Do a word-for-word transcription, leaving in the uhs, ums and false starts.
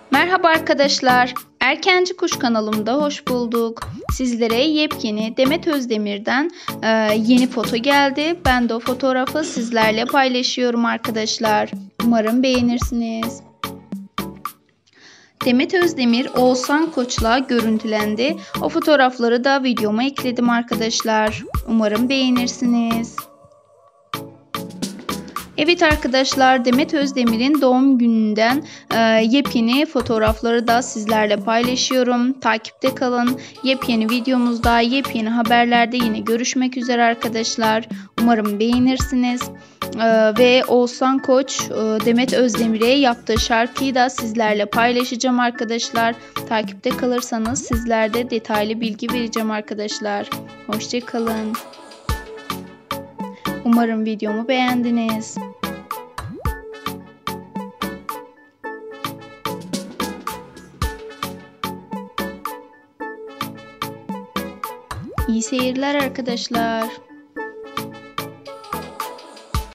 Merhaba arkadaşlar. Erkenci Kuş kanalımda hoş bulduk. Sizlere yepyeni Demet Özdemir'den e, yeni foto geldi. Ben de o fotoğrafı sizlerle paylaşıyorum arkadaşlar. Umarım beğenirsiniz. Demet Özdemir, Oğuzhan Koç'la görüntülendi. O fotoğrafları da videoma ekledim arkadaşlar. Umarım beğenirsiniz. Evet arkadaşlar, Demet Özdemir'in doğum gününden e, yepyeni fotoğrafları da sizlerle paylaşıyorum. Takipte kalın. Yepyeni videomuzda, yepyeni haberlerde yine görüşmek üzere arkadaşlar. Umarım beğenirsiniz. E, ve Oğuzhan Koç, e, Demet Özdemir'e yaptığı şarkıyı da sizlerle paylaşacağım arkadaşlar. Takipte kalırsanız sizlerde detaylı bilgi vereceğim arkadaşlar. Hoşça kalın. Umarım videomu beğendiniz. İyi seyirler arkadaşlar.